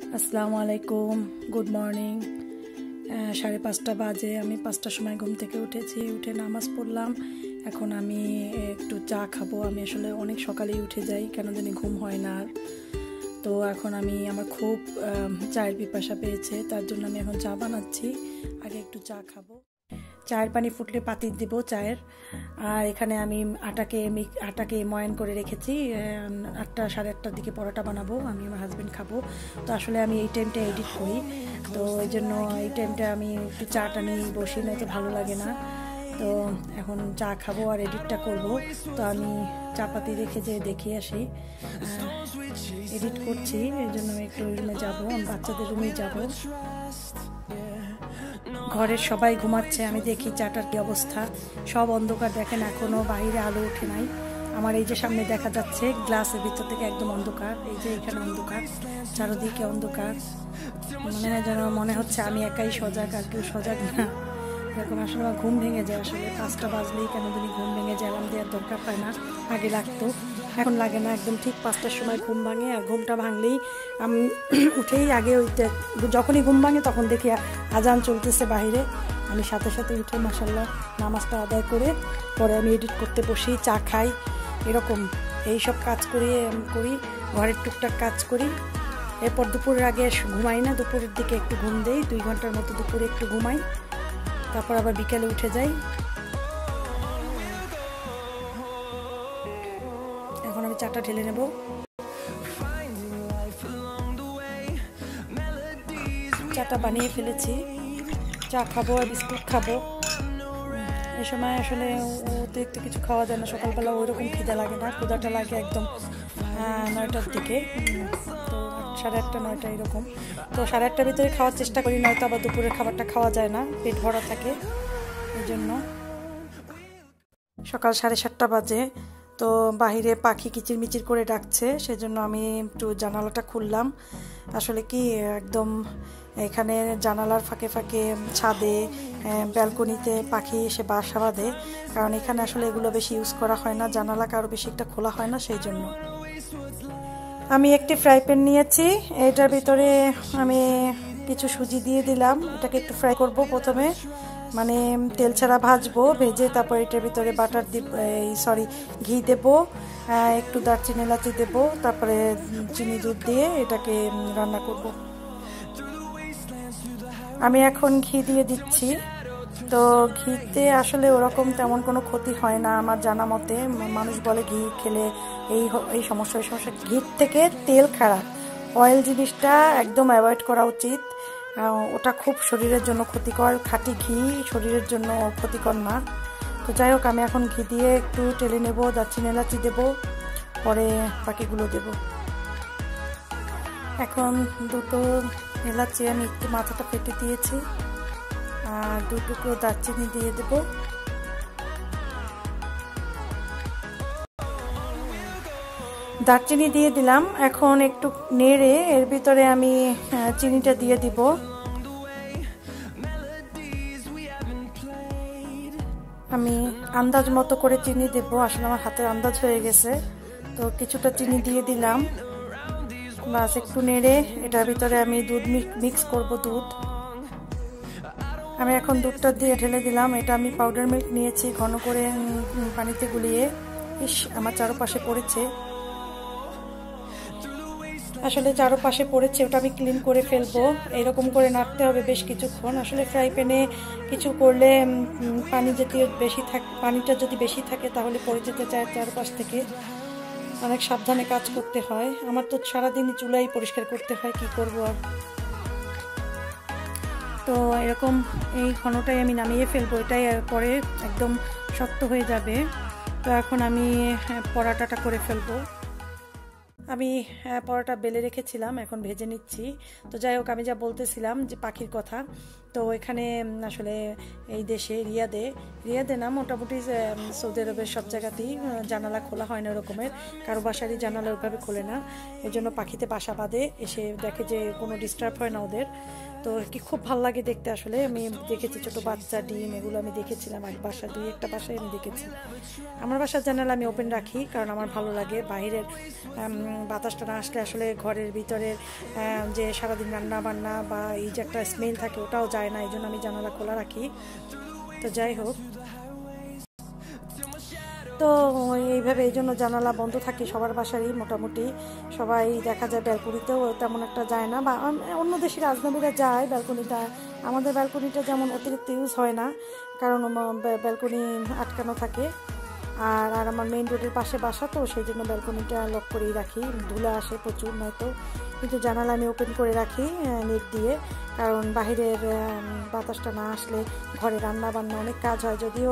আসসালামু আলাইকুম, good morning. 5:30 বাজে। আমি 5টার সময় ঘুম থেকে উঠেছি, উঠে নামাজ পড়লাম। এখন আমি একটু চা খাবো। আমি আসলে অনেক সকালেই উঠে যাই, কেন জানি ঘুম হয় না আর। তো এখন আমার খুব চায়ের পিপাসা পেয়েছে, তার জন্য আমি এখন চা বানাচ্ছি। আগে একটু চা খাবো। চায়ের পানি ফুটলে পাতি দিব চায়ের। আর এখানে আমি আটাকে ময়ান করে রেখেছি। 8টা-8:30টার দিকে পরোটা বানাবো, আমি আমার হাজব্যান্ড খাবো। তো আসলে আমি এই টাইমটা এডিট করি, তো এই জন্য এই টাইমটা আমি একটু চাটা নিয়ে বসি, না তো ভালো লাগে না। তো এখন চা খাবো আর এডিটটা করব। তো আমি চাপাতি রেখে যেয়ে দেখে আসি, এডিট করছি। এই জন্য আমি একটু রুমে যাবো, আমি বাচ্চাদের রুমে যাবো। ঘরের সবাই ঘুমাচ্ছে, আমি দেখি চাটার কি অবস্থা। সব অন্ধকার, দেখেন এখনো বাইরে আলো ওঠে নাই। আমার এই যে সামনে দেখা যাচ্ছে গ্লাসের ভিতর থেকে একদম অন্ধকার, এই যে এখানে অন্ধকার, চারদিকে অন্ধকার। মনে হচ্ছে আমি একাই সজাগ, আর কেউ সজাগ না। এরকম আসলে আমার ঘুম ভেঙে যায়। আসলে 5টা বাজলেই কেন জানি ঘুম ভেঙে যায়, অ্যালার্ম দেওয়ার দরকার হয় না। আগে লাগতো, এখন লাগে না। একদম ঠিক 5টার সময় ঘুম ভাঙে। আর ঘুমটা ভাঙলেই আমি উঠেই আগে যখনই ঘুম ভাঙে তখন দেখি আজান চলতেছে বাহিরে। আমি সাথে সাথে উঠে মাশাআল্লাহ নামাজটা আদায় করে পরে আমি এডিট করতে বসি, চা খাই। এরকম এইসব কাজ করি, ঘরের টুকটাক কাজ করি। এরপর দুপুরের আগে ঘুমাই না, দুপুরের দিকে একটু ঘুম দেই, 2 ঘন্টার মতো দুপুরে একটু ঘুমাই, তারপর আবার বিকেলে উঠে যাই। এখন আমি চাটা ঢেলে নেব। চাটা বানিয়ে ফেলেছি, চা খাবো আর বিস্কুট খাবো। এই সময় আসলে অতিরিক্ত কিছু খাওয়া যায় না, সকালবেলা ওইরকম খিদে লাগে না, ক্ষুধাটা লাগে একদম 9টার দিকে। তো 8:30, 9টা এরকম। তো 8:30টার ভিতরে খাওয়ার চেষ্টা করি, নয়তো আবার দুপুরের খাবারটা খাওয়া যায় না, পেট ভরা থাকে। এই জন্য সকাল 7:30 বাজে। তো বাহিরে পাখি কিচিরমিচির করে ডাকছে, সেজন্য আমি একটু জানালাটা খুললাম। আসলে কি একদম এখানে জানালার ফাঁকে ফাঁকে ছাদে, ব্যালকনিতে পাখি এসে বাসা বাঁধে, কারণ এখানে আসলে এগুলো বেশি ইউজ করা হয় না, জানালা কারো বেশি একটা খোলা হয় না, সেই জন্য। আমি একটি ফ্রাই প্যান নিয়েছি, এটার ভিতরে আমি কিছু সুজি দিয়ে দিলাম। এটাকে একটু ফ্রাই করব প্রথমে, মানে তেল ছাড়া ভাজবো। ভেজে তারপর এটার ভিতরে ঘি দেবো, একটু দারচিনি এলাচি দেবো, তারপরে চিনি দুধ দিয়ে এটাকে রান্না করব। আমি এখন ঘি দিয়ে দিচ্ছি। তো ঘিতে আসলে ওরকম তেমন কোনো ক্ষতি হয় না আমার জানা মতে। মানুষ বলে ঘি খেলে এই সমস্যা। ঘির থেকে তেল খারাপ, অয়েল জিনিসটা একদম অ্যাভয়েড করা উচিত। ওটা খুব শরীরের জন্য ক্ষতিকর। খাঁটি ঘি শরীরের জন্য ক্ষতিকর না। তো যাই হোক, আমি এখন ঘি দিয়ে একটু টেলে নেব, দারচিনি এলাচি দেবো, পরে বাকিগুলো দেব। এখন 2টো এলাচি আমি একটু মাথাটা ফেটে দিয়েছি, আর 2 টুকরো দারচিনি দিয়ে দেব। দারচিনি দিয়ে দিলাম। এখন একটু নেড়ে এর ভিতরে আমি চিনিটা দিয়ে দিব। আমি আন্দাজ মতো করে চিনি দেব, আসলে আমার হাতের আন্দাজ হয়ে গেছে, তো কিছুটা চিনি দিয়ে দিলাম। বাস একটু নেড়ে এটার ভিতরে আমি দুধ মিক্স করব। দুধ আমি এখন দুধটা দিয়ে ঢেলে দিলাম। এটা আমি পাউডার মিল্ক নিয়েছি, ঘন করে পানিতে গুলিয়ে। আমার চারপাশে পড়েছে, আসলে চারপাশে পড়েছে, ওটা আমি ক্লিন করে ফেলবো। এরকম করে নাড়তে হবে বেশ কিছুক্ষণ। আসলে ফ্রাই প্যানে কিছু করলে পানিটা যদি বেশি থাকে তাহলে পড়ে যেতে চায় চারপাশ থেকে, অনেক সাবধানে কাজ করতে হয়। আমার তো সারাদিনই চুলাই পরিষ্কার করতে হয়, কি করব আর। তো এরকম এই ঘনটাই আমি নামিয়ে ফেলবো, এটাই পরে একদম শক্ত হয়ে যাবে। তো এখন আমি পরোটাটা করে ফেলবো। আমি পরোটা বেলে রেখেছিলাম, এখন ভেজে নিচ্ছি। তো যাই হোক, আমি যা বলতেছিলাম যে পাখির কথা, তো এখানে আসলে এই দেশে রিয়াদে না মোটামুটি সৌদি আরবের সব জায়গাতেই জানালা খোলা হয় না এরকমের, কারো বাসারই জানালা ওইভাবে খোলে না, এই জন্য পাখিতে বাসা বাঁধে, এসে দেখে যে কোনো ডিস্টার্ব হয় না ওদের। তো কি খুব ভালো লাগে দেখতে। আসলে আমি দেখেছি ছোট বাচ্চা, ডিম, এগুলো আমি দেখেছিলাম আর বাসা দুই একটা বাসায় আমি দেখেছি। আমার বাসার জানালা আমি ওপেন রাখি, কারণ আমার ভালো লাগে বাইরের বাতাসটা না আসলে আসলে ঘরের ভিতরের যে সারাদিন রান্না বান্না বা এই যে একটা স্মেল থাকে ওটাও যায় না, এই জন্য আমি জানালা খোলা রাখি। তো যাই হোক, তো এইভাবে এই জন্য জানালা বন্ধ থাকে সবার বাসারই মোটামুটি, সবাই দেখা যায় ব্যালকনিতেও তেমন একটা যায় না, বা অন্য দেশের আজনবীরা যায় ব্যালকনিটা। আমাদের ব্যালকনিটা যেমন অতিরিক্ত ইউজ হয় না, কারণ ব্যালকনি আটকানো থাকে, আর আমার মেইন রোডের পাশে বাসা, তো সেই জন্য ব্যালকনিটা লক করেই রাখি, ধুলা আসে প্রচুর নয়তো, কিন্তু জানালা আমি ওপেন করে রাখি নেট দিয়ে, কারণ বাহিরের বাতাসটা না আসলে ঘরে রান্না বান্না অনেক কাজ হয়, যদিও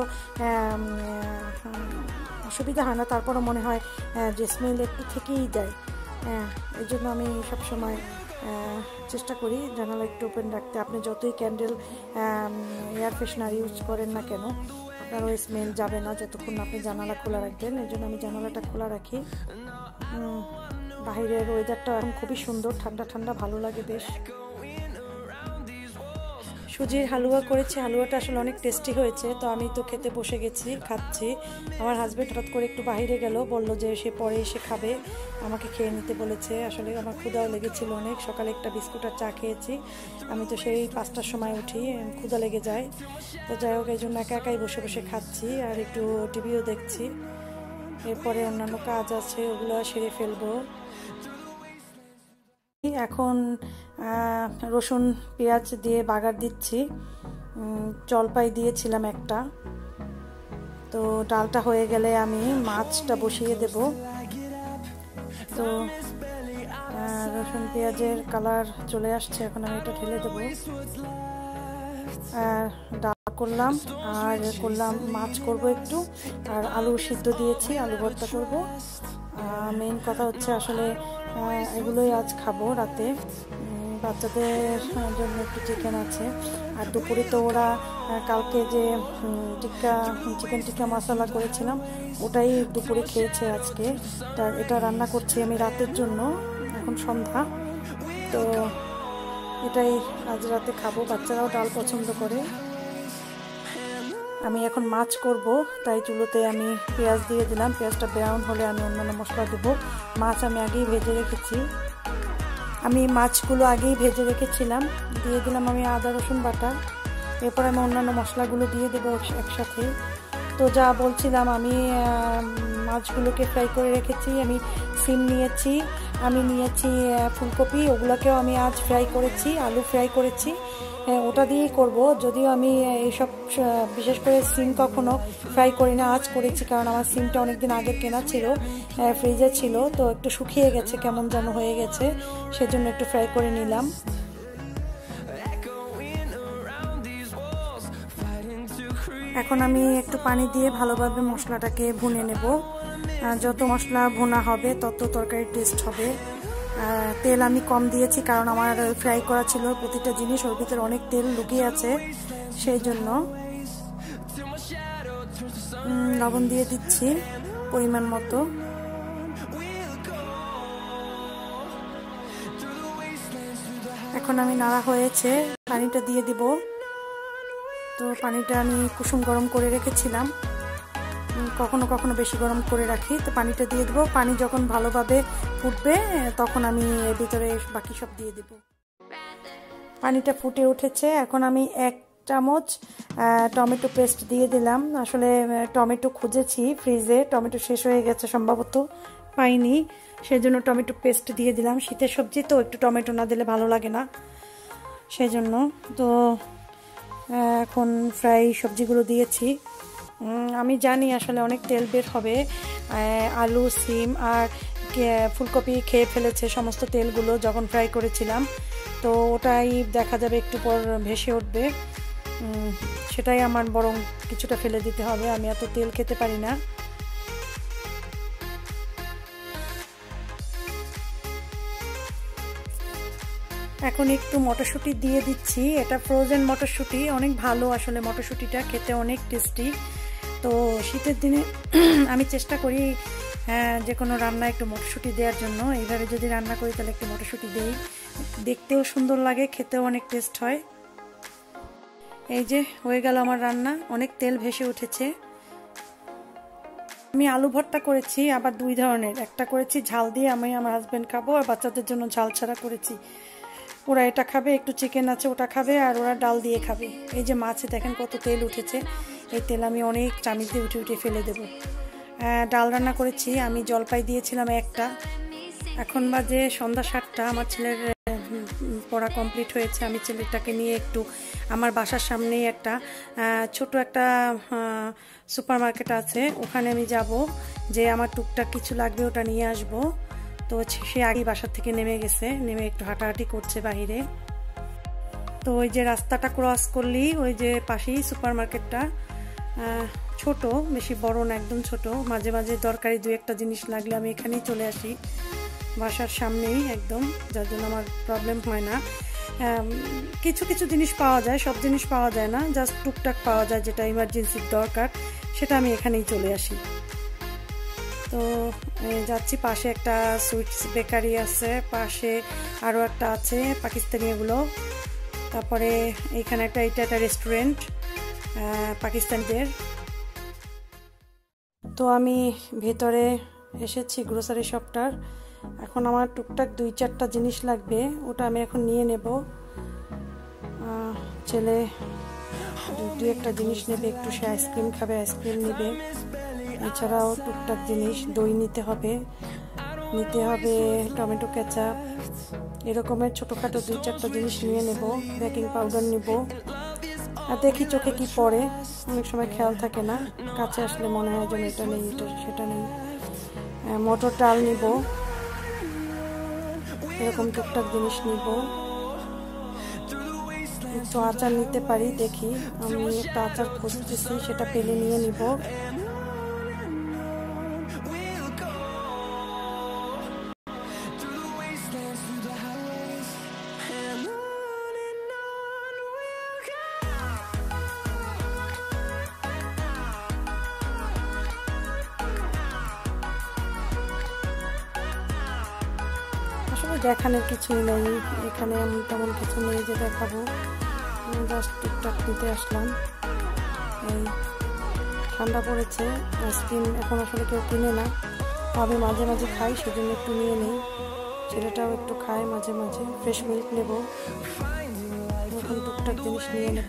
অসুবিধা হয় না, তারপরও মনে হয় যে স্মেল একটু থেকেই যায়। এই জন্য আমি সবসময় চেষ্টা করি জানালা একটু ওপেন রাখতে। আপনি যতই ক্যান্ডেল এয়ার ফ্রেশনার ইউজ করেন না কেন, আপনার ওই স্মেল যাবে না যতক্ষণ আপনি জানালা খোলা রাখবেন, এই জন্য আমি জানালাটা খোলা রাখি। বাইরের ওয়েদারটা এখন খুবই সুন্দর, ঠান্ডা ঠান্ডা, ভালো লাগে বেশ। সুজির হালুয়া করেছি, হালুয়াটা আসলে অনেক টেস্টি হয়েছে, তো আমি তো খেতে বসে গেছি, খাচ্ছি। আমার হাজব্যান্ড হঠাৎ করে একটু বাইরে গেল, বলল যে সে পরে এসে খাবে, আমাকে খেয়ে নিতে বলেছে। আসলে আমার ক্ষুধাও লেগেছিল অনেক, সকালে একটা বিস্কুট আর চা খেয়েছি, আমি তো সেই 5টার সময় উঠি, ক্ষুধা লেগে যায়। তো যাই হোক, এই জন্য একা একাই বসে বসে খাচ্ছি আর একটু টিভিও দেখছি। এরপরে অন্যান্য কাজ আছে, ওগুলো সেরে ফেলবো। এখন রসুন পেঁয়াজ দিয়ে বাগার দিচ্ছি, জলপাই দিয়েছিলাম একটা, তো ডালটা হয়ে গেলে আমি মাছটা বসিয়ে দেব। তো রসুন পেঁয়াজের কালার চলে আসছে, এখন আমি এটা ঢেলে দেবো। ডাল করলাম আর করলাম মাছ করব একটু, আর আলু সিদ্ধ দিয়েছি, আলু ভর্তা করব। মেইন কথা হচ্ছে আসলে এগুলোই আজ খাবো রাতে, বাচ্চাদের জন্য একটু চিকেন আছে, আর দুপুরে তো ওরা কালকে যে চিকেন টিক্কা মশলা করেছিলাম ওটাই দুপুরে খেয়েছে আজকে। এটা রান্না করছি আমি রাতের জন্য, এখন সন্ধ্যা, তো এটাই আজ রাতে খাবো। বাচ্চারাও ডাল পছন্দ করে। আমি এখন মাছ করব, তাই চুলোতে আমি পেঁয়াজ দিয়ে দিলাম, পেঁয়াজটা ব্রাউন হলে আমি অন্যান্য মশলা দেবো। মাছ আমি আগেই ভেজে রেখেছি, আমি মাছগুলো আগেই ভেজে রেখেছিলাম। দিয়ে দিলাম আমি আদা রসুন বাটা, এরপর আমি অন্যান্য মশলাগুলো দিয়ে দেবো একসাথে। তো যা বলছিলাম, আমি মাছগুলোকে ফ্রাই করে রেখেছি, আমি সিম নিয়েছি, আমি নিয়েছি ফুলকপি, ওগুলোকেও আমি আজ ফ্রাই করেছি, আলু ফ্রাই করেছি, ওটা দিয়েই করব। যদিও আমি এইসব বিশেষ করে সিম কখনো ফ্রাই করি না, আজ করেছি, কারণ আমার সিমটা অনেকদিন আগে কেনা ছিল, ফ্রিজে ছিল, তো একটু শুকিয়ে গেছে, কেমন যেন হয়ে গেছে, সেজন্য একটু ফ্রাই করে নিলাম। এখন আমি একটু পানি দিয়ে ভালোভাবে মশলাটাকে ভুনে নেব, যত মশলা ভুনা হবে তত তরকারির টেস্ট হবে। তেল আমি কম দিয়েছি, কারণ আমার ফ্রাই করা ছিল প্রতিটা জিনিস, ওর ভিতরে অনেক তেল লুকিয়ে আছে, সেই জন্য। লবণ দিয়ে দিচ্ছি পরিমাণ মতো। এখন আমি নাড়া হয়েছে, পানিটা দিয়ে দিব। তো পানিটা আমি কুসুম গরম করে রেখেছিলাম, কখনো কখনো বেশি গরম করে রাখি, তো পানিটা দিয়ে দেবো। পানি যখন ভালোভাবে ফুটবে তখন আমি এর ভিতরে বাকি সব দিয়ে দেব। পানিটা ফুটে উঠেছে, এখন আমি 1 চামচ টমেটো পেস্ট দিয়ে দিলাম। আসলে টমেটো খুঁজেছি ফ্রিজে, টমেটো শেষ হয়ে গেছে সম্ভবত, পাইনি, সেজন্য টমেটো পেস্ট দিয়ে দিলাম। শীতের সবজি তো একটু টমেটো না দিলে ভালো লাগে না, সেজন্য। তো এখন ফ্রাই সবজিগুলো দিয়েছি। আমি জানি আসলে অনেক তেল বের হবে, আলু, সিম আর ফুলকপি খেয়ে ফেলেছে সমস্ত তেলগুলো যখন ফ্রাই করেছিলাম, তো ওটাই দেখা যাবে একটু পর ভেসে উঠবে, সেটাই আমার বরং কিছুটা ফেলে দিতে হবে, আমি এত তেল খেতে পারি না। এখন একটু মটরশুঁটি দিয়ে দিচ্ছি, এটা ফ্রোজেন মটরশুঁটি, অনেক ভালো আসলে মটরশুঁটিটা খেতে অনেক টেস্টি। তো শীতের দিনে আমি চেষ্টা করি যে কোনো রান্না একটু মটরশুঁটি দেওয়ার জন্য। এইভাবে যদি রান্না করি তাহলে একটু মটরশুঁটি দেই, দেখতেও সুন্দর লাগে, খেতেও অনেক টেস্ট হয়। এই যে হয়ে গেল আমার রান্না, অনেক তেল ভেসে উঠেছে। আমি আলু ভর্তা করেছি আবার দুই ধরনের, একটা করেছি ঝাল দিয়ে, আমি আমার হাজব্যান্ড খাবো, আর বাচ্চাদের জন্য ঝাল ছাড়া করেছি। ওরা এটা খাবে, একটু চিকেন আছে ওটা খাবে, আর ওরা ডাল দিয়ে খাবে। এই যে মাছে দেখেন কত তেল উঠেছে, এই তেল আমি অনেক চামিচ দিয়ে উঠে উঠে ফেলে দেব। ডাল রান্না করেছি, আমি জলপাই দিয়েছিলাম একটা। এখন বাজে সন্ধ্যা 7টা, আমার ছেলের পড়া কমপ্লিট হয়েছে। আমি ছেলেটাকে নিয়ে একটু আমার বাসার সামনেই একটা ছোট একটা সুপার মার্কেট আছে, ওখানে আমি যাব, যে আমার টুকটাক কিছু লাগবে ওটা নিয়ে আসব। তো সে আগেই বাসার থেকে নেমে গেছে, নেমে একটু হাঁটাহাঁটি করছে বাহিরে। তো ওই যে রাস্তাটা ক্রস করলেই ওই যে পাশেই সুপার মার্কেটটা, ছোট, বেশি বড় না, একদম ছোট। মাঝে মাঝে দরকারি দু একটা জিনিস লাগলে আমি এখানেই চলে আসি, বাসার সামনেই একদম, যার জন্য আমার প্রবলেম হয় না। কিছু কিছু জিনিস পাওয়া যায়, সব জিনিস পাওয়া যায় না, জাস্ট টুকটাক পাওয়া যায়, যেটা ইমার্জেন্সির দরকার সেটা আমি এখানেই চলে আসি। তো যাচ্ছি, পাশে একটা সুইটস বেকারি আছে, পাশে আরও একটা আছে পাকিস্তানি এগুলো, তারপরে এইখানে এটা একটা রেস্টুরেন্ট পাকিস্তানিদের। তো আমি ভেতরে এসেছি গ্রোসারি শপটার। এখন আমার টুকটাক 2-4টা জিনিস লাগবে, ওটা আমি এখন নিয়ে নেব। ছেলে 2-একটা জিনিস নেবে, একটু সে আইসক্রিম খাবে, আইসক্রিম নেবে। এছাড়াও টুকটাক জিনিস, দই নিতে হবে টমেটো কেচাপ, এরকমের ছোটোখাটো 2-4টা জিনিস নিয়ে নেব। বেকিং পাউডার নিব, আর দেখি চোখে কি পড়ে, অনেক সময় খেয়াল থাকে না, কাছে আসলে মনে হয় যেন এটা নেই এটা সেটা নেই। মটর ডাল নিব, এরকম টুকটাক জিনিস নিব। একটু আচার নিতে পারি, দেখি, আমি একটা আচার খুঁজতেছি, সেটা পেলে নিয়ে নিব। দেখানোর কিছুই নেই এখানে, এমন তেমন কিছু নেই যে দেখাবো, জাস্ট টুকটাক নিতে আসলাম। এই ঠান্ডা পড়েছে, আইসক্রিম এখন আসলে কেউ কিনে না, আমি মাঝে মাঝে খাই, সেজন্য একটু নিয়ে নিই। ছেলেটাও একটু খায় মাঝে মাঝে। ফ্রেশ মিল্ক নেব, এখন টুকটাক জিনিস নিয়ে নেব।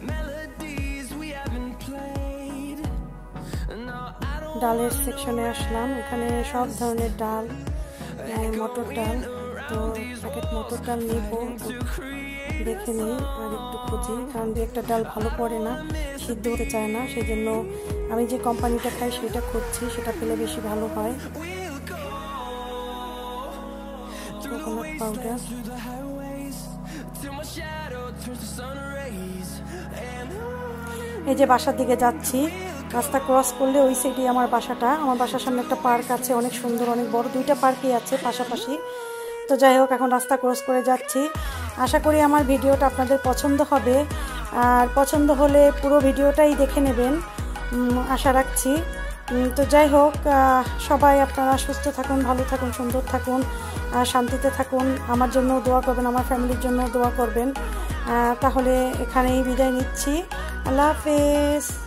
ডালের সেকশনে আসলাম, এখানে সব ধরনের ডাল, মটর ডাল, তো প্যাকেট মটর ডাল নিব, দেখে নিই আর একটু খুঁজি, কারণ দু একটা ডাল ভালো পড়ে না, সিদ্ধ হতে চায় না, সেই জন্য আমি যে কোম্পানিটা খাই সেটা খুঁজছি, সেটা পেলে বেশি ভালো হয়। কোকোনাট পাউডার, এই যে বাসার দিকে যাচ্ছি, রাস্তা ক্রস করলে ওই সাইডে আমার বাসাটা। আমার বাসার সামনে একটা পার্ক আছে, অনেক সুন্দর, অনেক বড়, 2টা পার্কই আছে পাশাপাশি। তো যাই হোক, এখন রাস্তা ক্রস করে যাচ্ছি। আশা করি আমার ভিডিওটা আপনাদের পছন্দ হবে, আর পছন্দ হলে পুরো ভিডিওটাই দেখে নেবেন আশা রাখছি। তো যাই হোক, সবাই আপনারা সুস্থ থাকুন, ভালো থাকুন, সুন্দর থাকুন, শান্তিতে থাকুন। আমার জন্য দোয়া করবেন, আমার ফ্যামিলির জন্য দোয়া করবেন। তাহলে এখানেই বিদায় নিচ্ছি, আল্লাহ হাফেজ।